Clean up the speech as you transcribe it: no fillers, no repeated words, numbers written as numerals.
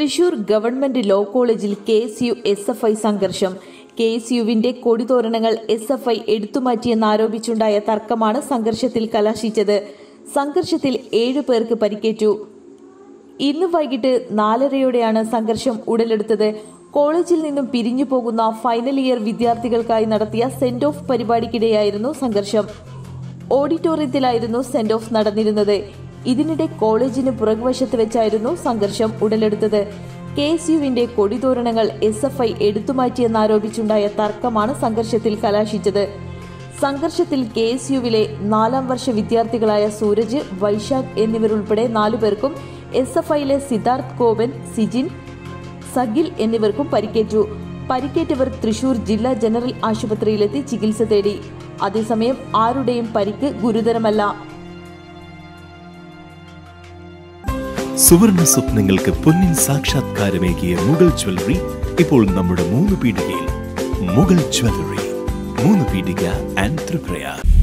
Thrissur government law കോളേജിൽ KSU SFI സംഘർഷം. KSUവിന്റെ കൊടിതോരണങ്ങൾ SFI എടുത്തുമാറ്റിയെന്നാരോപിച്ചുണ്ടായ തർക്കമാണ് സംഘർഷത്തിൽ കലാശിച്ചത്. സംഘർഷത്തിൽ 7 പേർക്ക് പരിക്കേറ്റു. ഇന്ന് വൈകിട്ട് 4:30യോടെയാണ് സംഘർഷം ഉടലെടുത്തത്. കോളേജിൽ നിന്നും പിരിഞ്ഞു പോകുന്ന ഫൈനൽ ഇയർ വിദ്യാർത്ഥികൾക്കായി നടത്തിയ സെന്റ് ഓഫ് പരിപാടിക്കിടെയായിരുന്നു സംഘർഷം. ഓഡിറ്റോറിയത്തിലായിരുന്നു സെന്റ് ഓഫ് നടന്നിരുന്നത്. ഇതിനിടെ കോളേജിന് പുറകുവശത്ത് വെച്ചായിരുന്നു സംഘർഷം ഉടലെടുത്തത്. KSUവിന്റെ കൊടിതോരണങ്ങൾ SFI എടുത്തുമാറ്റിയെന്നാരോപിച്ചുണ്ടായ തർക്കമാണ് സംഘർഷത്തിൽ കലാശിച്ചത്. സംഘർഷത്തിൽ KSUവിലെ 4ാം വർഷ വിദ്യാർത്ഥികളായ സൂരജ്, വൈശാഖ് എന്നിവരുൾപ്പെടെ 4 പേർക്കും SFIയിലെ സിദ്ധാർത്ഥ്, കോപൻ, സിജിൻ, സഗിൽ എന്നിവർക്കും പരിക്കേറ്റു. പരിക്കേറ്റവർ തൃശൂർ ജില്ലാ ജനറൽ ആശുപത്രിയിലെത്തി ചികിത്സ തേടി. അതേസമയം ആരുടെയും പരിക്ക് ഗുരുതരമല്ല. സുവർണ സ്വപ്നങ്ങൾക്ക് പൊന്നിൻ സാക്ഷാത്കാരമേകിയ മുഗൾ ജ്വല്ലറി ഇപ്പോൾ നമ്മുടെ 3 പീടികയിൽ. മുഗൾ ജ്വല്ലറി, 3 പീടിക ആൻഡ് ത്രിപുര.